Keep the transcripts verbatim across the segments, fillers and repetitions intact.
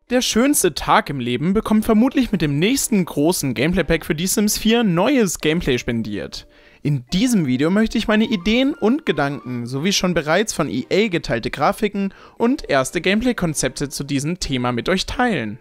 Der schönste Tag im Leben bekommt vermutlich mit dem nächsten großen Gameplay-Pack für die Sims vier neues Gameplay spendiert. In diesem Video möchte ich meine Ideen und Gedanken sowie schon bereits von E A geteilte Grafiken und erste Gameplay-Konzepte zu diesem Thema mit euch teilen.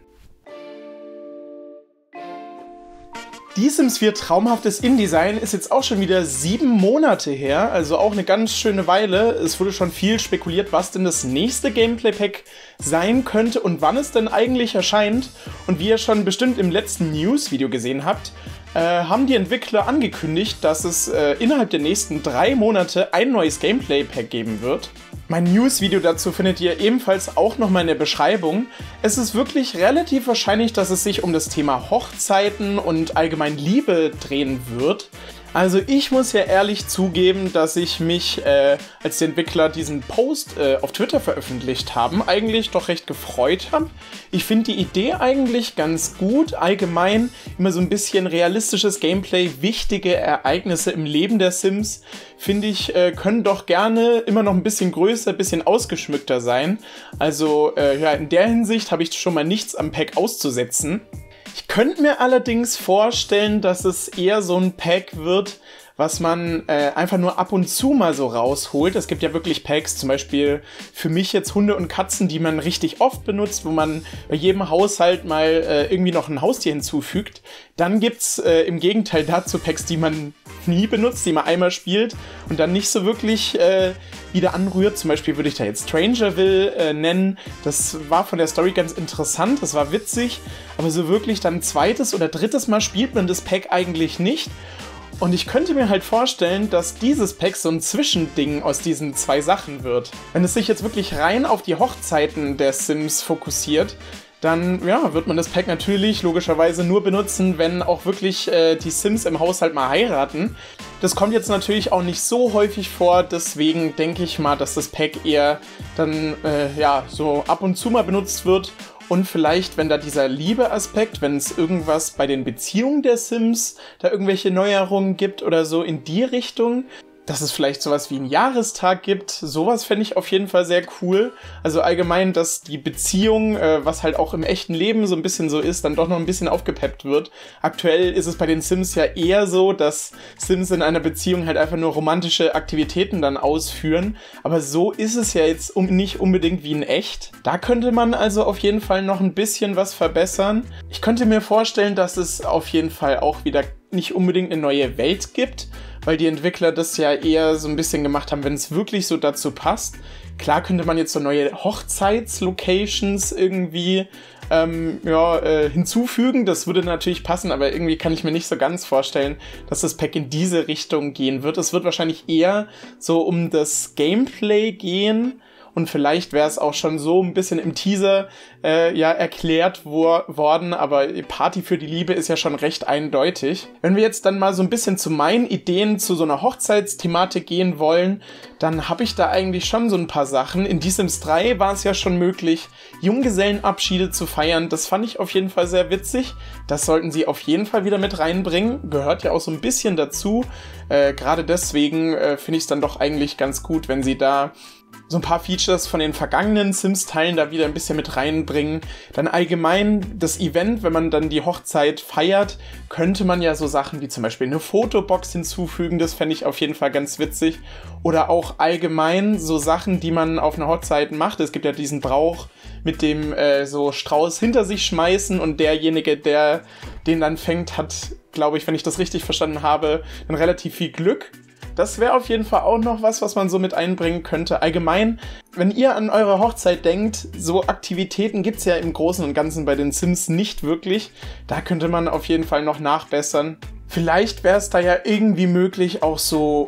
Die Sims vier traumhaftes InDesign ist jetzt auch schon wieder sieben Monate her, also auch eine ganz schöne Weile. Es wurde schon viel spekuliert, was denn das nächste Gameplay-Pack sein könnte und wann es denn eigentlich erscheint. Und wie ihr schon bestimmt im letzten News-Video gesehen habt, äh, haben die Entwickler angekündigt, dass es äh, innerhalb der nächsten drei Monate ein neues Gameplay-Pack geben wird. Mein News-Video dazu findet ihr ebenfalls auch nochmal in der Beschreibung. Es ist wirklich relativ wahrscheinlich, dass es sich um das Thema Hochzeiten und allgemein Liebe drehen wird. Also ich muss ja ehrlich zugeben, dass ich mich, äh, als die Entwickler diesen Post äh, auf Twitter veröffentlicht haben, eigentlich doch recht gefreut habe. Ich finde die Idee eigentlich ganz gut. Allgemein immer so ein bisschen realistisches Gameplay, wichtige Ereignisse im Leben der Sims, finde ich, äh, können doch gerne immer noch ein bisschen größer, ein bisschen ausgeschmückter sein. Also äh, ja, in der Hinsicht habe ich schon mal nichts am Pack auszusetzen. Ich könnte mir allerdings vorstellen, dass es eher so ein Pack wird, was man äh, einfach nur ab und zu mal so rausholt. Es gibt ja wirklich Packs, zum Beispiel für mich jetzt Hunde und Katzen, die man richtig oft benutzt, wo man bei jedem Haushalt mal äh, irgendwie noch ein Haustier hinzufügt. Dann gibt's äh, im Gegenteil dazu Packs, die man nie benutzt, die man einmal spielt und dann nicht so wirklich äh, wieder anrührt. Zum Beispiel würde ich da jetzt Strangerville äh, nennen. Das war von der Story ganz interessant, das war witzig, aber so wirklich dann ein zweites oder drittes Mal spielt man das Pack eigentlich nicht. Und ich könnte mir halt vorstellen, dass dieses Pack so ein Zwischending aus diesen zwei Sachen wird. Wenn es sich jetzt wirklich rein auf die Hochzeiten der Sims fokussiert, dann ja, wird man das Pack natürlich logischerweise nur benutzen, wenn auch wirklich äh, die Sims im Haushalt mal heiraten. Das kommt jetzt natürlich auch nicht so häufig vor, deswegen denke ich mal, dass das Pack eher dann äh, ja, so ab und zu mal benutzt wird. Und vielleicht, wenn da dieser Liebe-Aspekt, wenn es irgendwas bei den Beziehungen der Sims, da irgendwelche Neuerungen gibt oder so in die Richtung, dass es vielleicht sowas wie einen Jahrestag gibt, sowas fände ich auf jeden Fall sehr cool. Also allgemein, dass die Beziehung, äh, was halt auch im echten Leben so ein bisschen so ist, dann doch noch ein bisschen aufgepeppt wird. Aktuell ist es bei den Sims ja eher so, dass Sims in einer Beziehung halt einfach nur romantische Aktivitäten dann ausführen. Aber so ist es ja jetzt um, nicht unbedingt wie in echt. Da könnte man also auf jeden Fall noch ein bisschen was verbessern. Ich könnte mir vorstellen, dass es auf jeden Fall auch wieder nicht unbedingt eine neue Welt gibt, weil die Entwickler das ja eher so ein bisschen gemacht haben, wenn es wirklich so dazu passt. Klar könnte man jetzt so neue Hochzeitslocations irgendwie ähm, ja, äh, hinzufügen, das würde natürlich passen, aber irgendwie kann ich mir nicht so ganz vorstellen, dass das Pack in diese Richtung gehen wird. Es wird wahrscheinlich eher so um das Gameplay gehen. Und vielleicht wäre es auch schon so ein bisschen im Teaser äh, ja erklärt wo, worden, aber Party für die Liebe ist ja schon recht eindeutig. Wenn wir jetzt dann mal so ein bisschen zu meinen Ideen zu so einer Hochzeitsthematik gehen wollen, dann habe ich da eigentlich schon so ein paar Sachen. In Die Sims drei war es ja schon möglich, Junggesellenabschiede zu feiern. Das fand ich auf jeden Fall sehr witzig. Das sollten sie auf jeden Fall wieder mit reinbringen. Gehört ja auch so ein bisschen dazu. Äh, gerade deswegen äh, finde ich es dann doch eigentlich ganz gut, wenn sie da so ein paar Features von den vergangenen Sims-Teilen da wieder ein bisschen mit reinbringen. Dann allgemein das Event, wenn man dann die Hochzeit feiert, könnte man ja so Sachen wie zum Beispiel eine Fotobox hinzufügen. Das fände ich auf jeden Fall ganz witzig. Oder auch allgemein so Sachen, die man auf einer Hochzeit macht. Es gibt ja diesen Brauch mit dem äh, so Strauß hinter sich schmeißen und derjenige, der den dann fängt, hat, glaube ich, wenn ich das richtig verstanden habe, dann relativ viel Glück. Das wäre auf jeden Fall auch noch was, was man so mit einbringen könnte. Allgemein, wenn ihr an eure Hochzeit denkt, so Aktivitäten gibt es ja im Großen und Ganzen bei den Sims nicht wirklich. Da könnte man auf jeden Fall noch nachbessern. Vielleicht wäre es da ja irgendwie möglich, auch so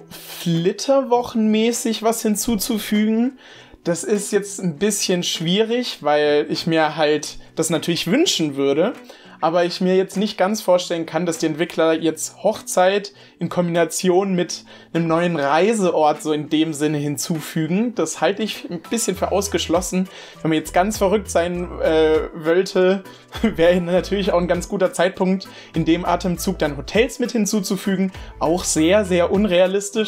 Flitterwochenmäßig was hinzuzufügen. Das ist jetzt ein bisschen schwierig, weil ich mir halt das natürlich wünschen würde. Aber ich mir jetzt nicht ganz vorstellen kann, dass die Entwickler jetzt Hochzeit in Kombination mit einem neuen Reiseort so in dem Sinne hinzufügen. Das halte ich ein bisschen für ausgeschlossen. Wenn man jetzt ganz verrückt sein äh, wollte, wäre natürlich auch ein ganz guter Zeitpunkt, in dem Atemzug dann Hotels mit hinzuzufügen. Auch sehr, sehr unrealistisch.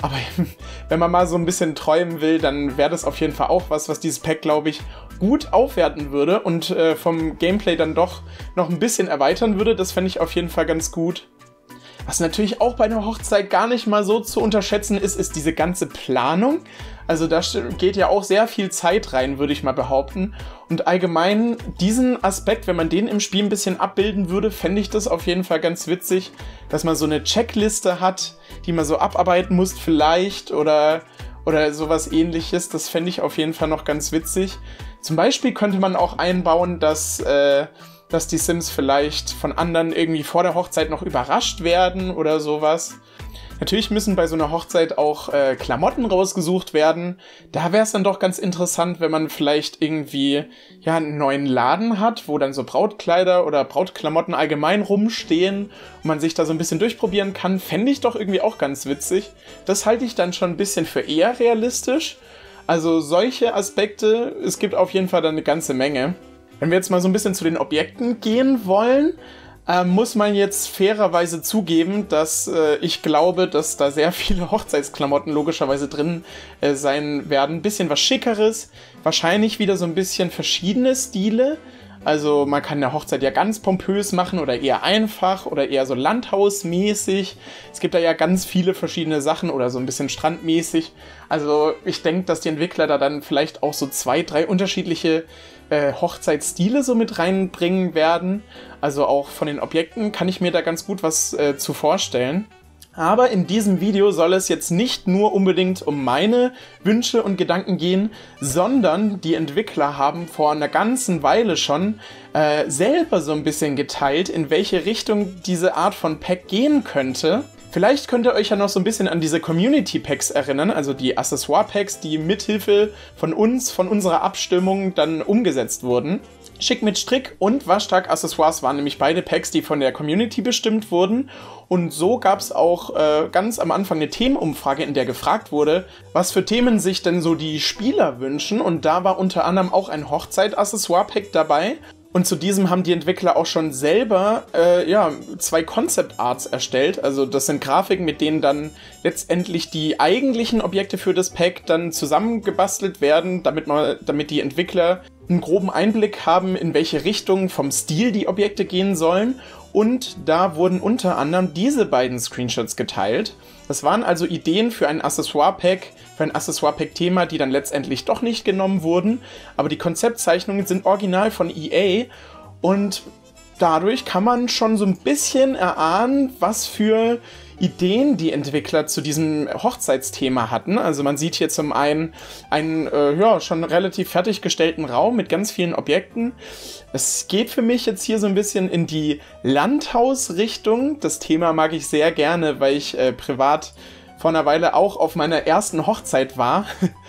Aber wenn man mal so ein bisschen träumen will, dann wäre das auf jeden Fall auch was, was dieses Pack, glaube ich, gut aufwerten würde und äh, vom Gameplay dann doch noch ein bisschen erweitern würde. Das fände ich auf jeden Fall ganz gut. Was natürlich auch bei einer Hochzeit gar nicht mal so zu unterschätzen ist, ist diese ganze Planung. Also da geht ja auch sehr viel Zeit rein, würde ich mal behaupten. Und allgemein diesen Aspekt, wenn man den im Spiel ein bisschen abbilden würde, fände ich das auf jeden Fall ganz witzig, dass man so eine Checkliste hat, die man so abarbeiten muss vielleicht oder, oder sowas Ähnliches. Das fände ich auf jeden Fall noch ganz witzig. Zum Beispiel könnte man auch einbauen, dass... Äh, dass die Sims vielleicht von anderen irgendwie vor der Hochzeit noch überrascht werden oder sowas. Natürlich müssen bei so einer Hochzeit auch äh, Klamotten rausgesucht werden. Da wäre es dann doch ganz interessant, wenn man vielleicht irgendwie ja einen neuen Laden hat, wo dann so Brautkleider oder Brautklamotten allgemein rumstehen und man sich da so ein bisschen durchprobieren kann. Fände ich doch irgendwie auch ganz witzig. Das halte ich dann schon ein bisschen für eher realistisch. Also solche Aspekte, es gibt auf jeden Fall dann eine ganze Menge. Wenn wir jetzt mal so ein bisschen zu den Objekten gehen wollen, äh, muss man jetzt fairerweise zugeben, dass äh, ich glaube, dass da sehr viele Hochzeitsklamotten logischerweise drin äh, sein werden. Ein bisschen was Schickeres, wahrscheinlich wieder so ein bisschen verschiedene Stile. Also man kann eine Hochzeit ja ganz pompös machen oder eher einfach oder eher so landhausmäßig. Es gibt da ja ganz viele verschiedene Sachen oder so ein bisschen strandmäßig. Also ich denke, dass die Entwickler da dann vielleicht auch so zwei, drei unterschiedliche äh, Hochzeitsstile so mit reinbringen werden. Also auch von den Objekten kann ich mir da ganz gut was äh, zu vorstellen. Aber in diesem Video soll es jetzt nicht nur unbedingt um meine Wünsche und Gedanken gehen, sondern die Entwickler haben vor einer ganzen Weile schon äh, selber so ein bisschen geteilt, in welche Richtung diese Art von Pack gehen könnte. Vielleicht könnt ihr euch ja noch so ein bisschen an diese Community-Packs erinnern, also die Accessoire-Packs, die mithilfe von uns, von unserer Abstimmung dann umgesetzt wurden. Schick mit Strick und Waschtag Accessoires waren nämlich beide Packs, die von der Community bestimmt wurden. Und so gab es auch äh, ganz am Anfang eine Themenumfrage, in der gefragt wurde, was für Themen sich denn so die Spieler wünschen. Und da war unter anderem auch ein Hochzeit-Accessoire-Pack dabei. Und zu diesem haben die Entwickler auch schon selber äh, ja, zwei Concept Arts erstellt. Also das sind Grafiken, mit denen dann letztendlich die eigentlichen Objekte für das Pack dann zusammengebastelt werden, damit man, damit die Entwickler einen groben Einblick haben, in welche Richtung vom Stil die Objekte gehen sollen. Und da wurden unter anderem diese beiden Screenshots geteilt. Das waren also Ideen für ein Accessoire-Pack, für ein Accessoire-Pack-Thema, die dann letztendlich doch nicht genommen wurden. Aber die Konzeptzeichnungen sind original von E A und dadurch kann man schon so ein bisschen erahnen, was für Ideen die Entwickler zu diesem Hochzeitsthema hatten. Also man sieht hier zum einen einen äh, ja, schon relativ fertiggestellten Raum mit ganz vielen Objekten. Es geht für mich jetzt hier so ein bisschen in die Landhausrichtung. Das Thema mag ich sehr gerne, weil ich äh, privat vor einer Weile auch auf meiner ersten Hochzeit war.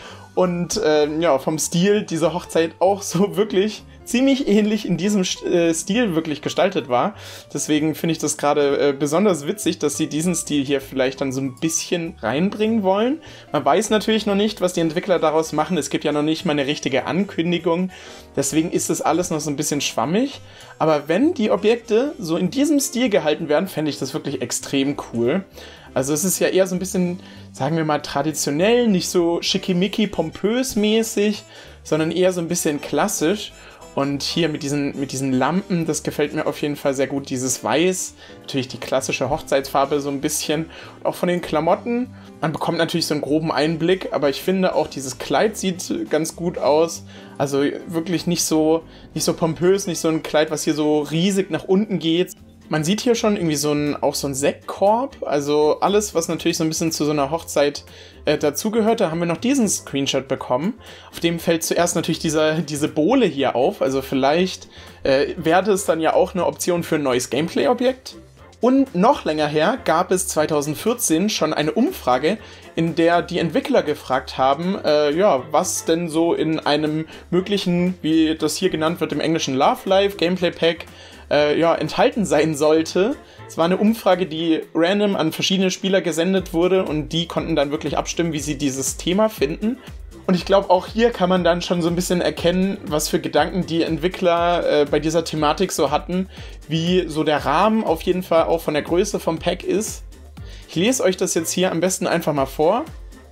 Und äh, ja, vom Stil dieser Hochzeit auch so wirklich ziemlich ähnlich in diesem äh, Stil wirklich gestaltet war. Deswegen finde ich das gerade äh, besonders witzig, dass sie diesen Stil hier vielleicht dann so ein bisschen reinbringen wollen. Man weiß natürlich noch nicht, was die Entwickler daraus machen. Es gibt ja noch nicht mal eine richtige Ankündigung. Deswegen ist das alles noch so ein bisschen schwammig. Aber wenn die Objekte so in diesem Stil gehalten werden, fände ich das wirklich extrem cool. Also es ist ja eher so ein bisschen, sagen wir mal, traditionell, nicht so schickimicki pompös mäßig, sondern eher so ein bisschen klassisch. Und hier mit diesen, mit diesen Lampen, das gefällt mir auf jeden Fall sehr gut. Dieses Weiß, natürlich die klassische Hochzeitsfarbe so ein bisschen. Und auch von den Klamotten, man bekommt natürlich so einen groben Einblick, aber ich finde auch dieses Kleid sieht ganz gut aus. Also wirklich nicht so, nicht so pompös, nicht so ein Kleid, was hier so riesig nach unten geht. Man sieht hier schon irgendwie so ein, auch so ein Sektkorb, also alles, was natürlich so ein bisschen zu so einer Hochzeit äh, dazugehört. Da haben wir noch diesen Screenshot bekommen. Auf dem fällt zuerst natürlich dieser, diese Bohle hier auf, also vielleicht äh, wäre es dann ja auch eine Option für ein neues Gameplay-Objekt. Und noch länger her gab es zwanzig vierzehn schon eine Umfrage, in der die Entwickler gefragt haben, äh, ja, was denn so in einem möglichen, wie das hier genannt wird im Englischen, Love Life Gameplay Pack äh, ja, enthalten sein sollte. Es war eine Umfrage, die random an verschiedene Spieler gesendet wurde und die konnten dann wirklich abstimmen, wie sie dieses Thema finden. Und ich glaube, auch hier kann man dann schon so ein bisschen erkennen, was für Gedanken die Entwickler äh, bei dieser Thematik so hatten, wie so der Rahmen auf jeden Fall auch von der Größe vom Pack ist. Ich lese euch das jetzt hier am besten einfach mal vor.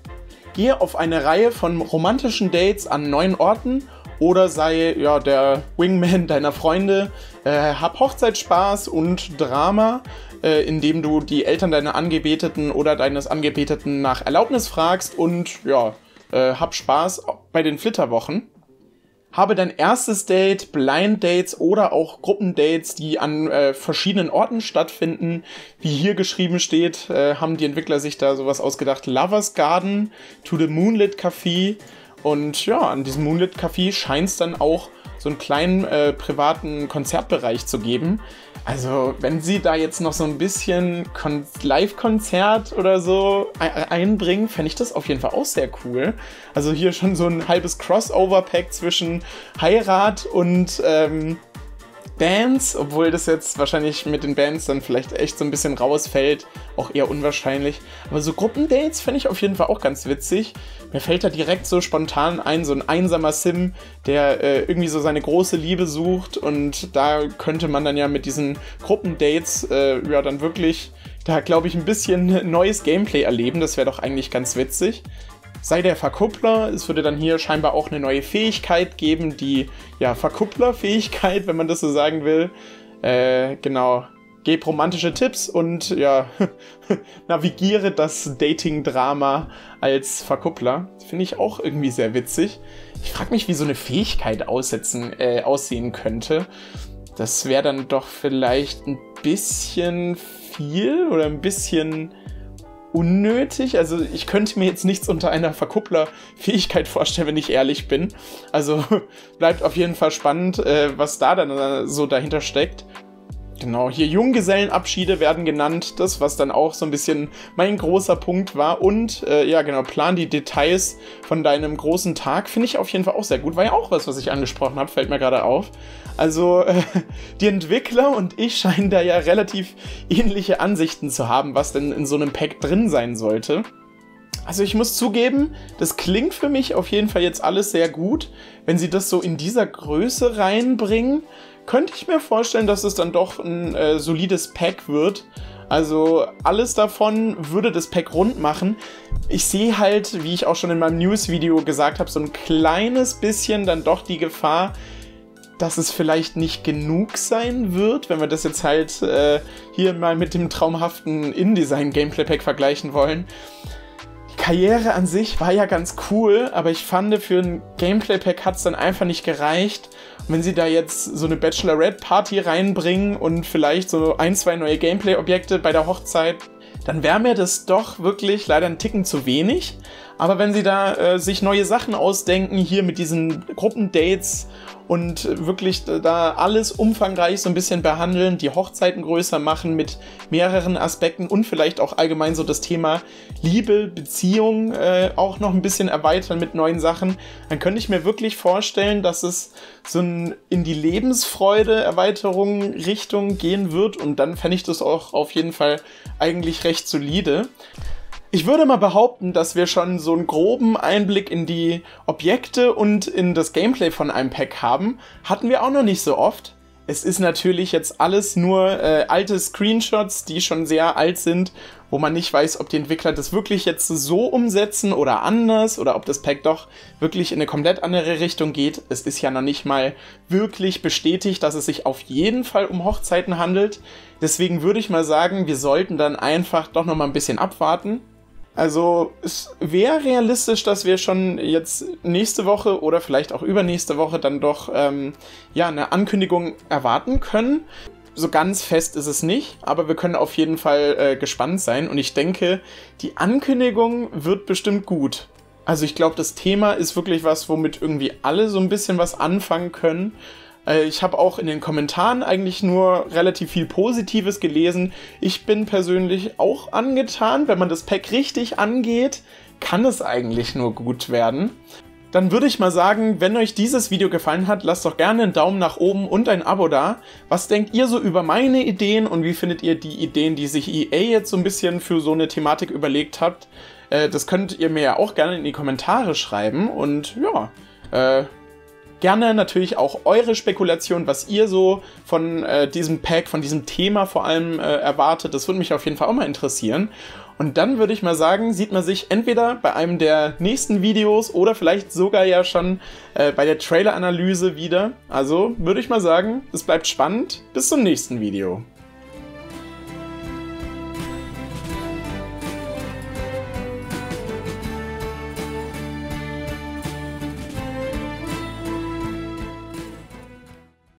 Gehe auf eine Reihe von romantischen Dates an neuen Orten oder sei ja, der Wingman deiner Freunde. Äh, hab Hochzeitsspaß und Drama, äh, indem du die Eltern deiner Angebeteten oder deines Angebeteten nach Erlaubnis fragst und ja, äh, hab Spaß bei den Flitterwochen. Habe dein erstes Date, Blind Dates oder auch Gruppendates, die an äh, verschiedenen Orten stattfinden. Wie hier geschrieben steht, äh, haben die Entwickler sich da sowas ausgedacht. Lovers Garden to the Moonlit Café. Und ja, an diesem Moonlit Café scheint es dann auch so einen kleinen äh, privaten Konzertbereich zu geben. Also wenn sie da jetzt noch so ein bisschen Kon- Live-Konzert oder so ein- einbringen, fände ich das auf jeden Fall auch sehr cool. Also hier schon so ein halbes Crossover-Pack zwischen Heirat und ähm, Bands, obwohl das jetzt wahrscheinlich mit den Bands dann vielleicht echt so ein bisschen rausfällt, auch eher unwahrscheinlich. Aber so Gruppendates fände ich auf jeden Fall auch ganz witzig. Mir fällt da direkt so spontan ein, so ein einsamer Sim, der äh, irgendwie so seine große Liebe sucht und da könnte man dann ja mit diesen Gruppendates äh, ja dann wirklich, da glaube ich, ein bisschen neues Gameplay erleben. Das wäre doch eigentlich ganz witzig. Sei der Verkuppler, es würde dann hier scheinbar auch eine neue Fähigkeit geben, die, ja, Verkuppler-Fähigkeit, wenn man das so sagen will. Äh, genau. Geb romantische Tipps und, ja, navigiere das Dating-Drama als Verkuppler. Finde ich auch irgendwie sehr witzig. Ich frage mich, wie so eine Fähigkeit aussetzen, äh, aussehen könnte. Das wäre dann doch vielleicht ein bisschen viel oder ein bisschen unnötig. Also ich könnte mir jetzt nichts unter einer Verkuppler-Fähigkeit vorstellen, wenn ich ehrlich bin. Also bleibt auf jeden Fall spannend, äh, was da dann so dahinter steckt. Genau, hier Junggesellenabschiede werden genannt, das, was dann auch so ein bisschen mein großer Punkt war. Und, äh, ja genau, plan die Details von deinem großen Tag, finde ich auf jeden Fall auch sehr gut. War ja auch was, was ich angesprochen habe, fällt mir gerade auf. Also, äh, die Entwickler und ich scheinen da ja relativ ähnliche Ansichten zu haben, was denn in so einem Pack drin sein sollte. Also ich muss zugeben, das klingt für mich auf jeden Fall jetzt alles sehr gut. Wenn sie das so in dieser Größe reinbringen, könnte ich mir vorstellen, dass es dann doch ein äh, solides Pack wird. Also alles davon würde das Pack rund machen. Ich sehe halt, wie ich auch schon in meinem News-Video gesagt habe, so ein kleines bisschen dann doch die Gefahr, dass es vielleicht nicht genug sein wird, wenn wir das jetzt halt äh, hier mal mit dem traumhaften InDesign-Gameplay-Pack vergleichen wollen. Die Karriere an sich war ja ganz cool, aber ich fand, für ein Gameplay-Pack hat es dann einfach nicht gereicht. Und wenn sie da jetzt so eine Bachelorette-Party reinbringen und vielleicht so ein, zwei neue Gameplay-Objekte bei der Hochzeit, dann wäre mir das doch wirklich leider ein Ticken zu wenig. Aber wenn sie da äh, sich neue Sachen ausdenken, hier mit diesen Gruppendates und wirklich da alles umfangreich so ein bisschen behandeln, die Hochzeiten größer machen mit mehreren Aspekten und vielleicht auch allgemein so das Thema Liebe, Beziehung äh, auch noch ein bisschen erweitern mit neuen Sachen, dann könnte ich mir wirklich vorstellen, dass es so ein in die Lebensfreude-Erweiterung Richtung gehen wird und dann fände ich das auch auf jeden Fall eigentlich recht solide. Ich würde mal behaupten, dass wir schon so einen groben Einblick in die Objekte und in das Gameplay von einem Pack haben. Hatten wir auch noch nicht so oft. Es ist natürlich jetzt alles nur äh, alte Screenshots, die schon sehr alt sind, wo man nicht weiß, ob die Entwickler das wirklich jetzt so umsetzen oder anders oder ob das Pack doch wirklich in eine komplett andere Richtung geht. Es ist ja noch nicht mal wirklich bestätigt, dass es sich auf jeden Fall um Hochzeiten handelt. Deswegen würde ich mal sagen, wir sollten dann einfach doch noch mal ein bisschen abwarten. Also es wäre realistisch, dass wir schon jetzt nächste Woche oder vielleicht auch übernächste Woche dann doch ähm, ja, eine Ankündigung erwarten können. So ganz fest ist es nicht, aber wir können auf jeden Fall äh, gespannt sein. Und ich denke, die Ankündigung wird bestimmt gut. Also ich glaube, das Thema ist wirklich was, womit irgendwie alle so ein bisschen was anfangen können. Ich habe auch in den Kommentaren eigentlich nur relativ viel Positives gelesen. Ich bin persönlich auch angetan. Wenn man das Pack richtig angeht, kann es eigentlich nur gut werden. Dann würde ich mal sagen, wenn euch dieses Video gefallen hat, lasst doch gerne einen Daumen nach oben und ein Abo da. Was denkt ihr so über meine Ideen und wie findet ihr die Ideen, die sich E A jetzt so ein bisschen für so eine Thematik überlegt hat? Das könnt ihr mir ja auch gerne in die Kommentare schreiben und ja, äh... gerne natürlich auch eure Spekulation, was ihr so von äh, diesem Pack, von diesem Thema vor allem äh, erwartet. Das würde mich auf jeden Fall auch mal interessieren. Und dann würde ich mal sagen, sieht man sich entweder bei einem der nächsten Videos oder vielleicht sogar ja schon äh, bei der Trailer-Analyse wieder. Also würde ich mal sagen, es bleibt spannend. Bis zum nächsten Video.